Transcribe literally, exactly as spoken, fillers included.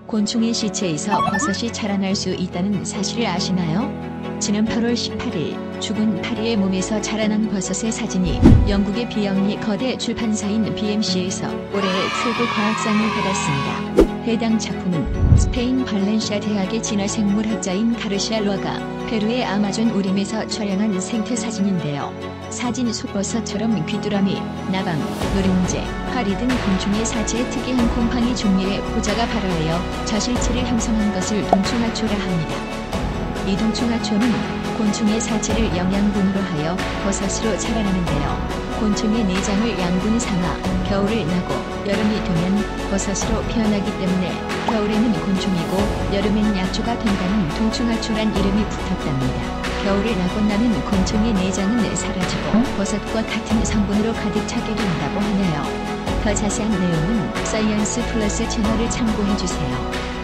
곤충의 시체에서 버섯이 자라날 수 있다는 사실을 아시나요? 지난 팔월 십팔일 죽은 파리의 몸에서 자라난 버섯의 사진이 영국의 비영리 거대 출판사인 비엠씨에서 올해의 최고 과학상을 받았습니다. 해당 작품은 스페인 발렌시아 대학의 진화생물학자인 가르시아 루아가 페루의 아마존 우림에서 촬영한 생태 사진인데요. 사진 속 버섯처럼 귀뚜라미, 나방, 노린재, 파리 등 곤충의 사체에 특이한 곰팡이 종류의 포자가 발화하여 저실체를 형성한 것을 동충하초라 합니다. 이 동충하초는 곤충의 사체를 영양분으로 하여 버섯으로 자라나는데요. 곤충의 내장을 양분 삼아 겨울을 나고 여름이 되면 버섯으로 피어나기 때문에 겨울에는 곤충이고 여름엔 약초가 된다는 동충하초란 이름이 붙었답니다. 겨울을 나고 나면 곤충의 내장은 사라지고 버섯과 같은 성분으로 가득 차게 된다고 하네요. 더 자세한 내용은 사이언스 플러스 채널을 참고해주세요.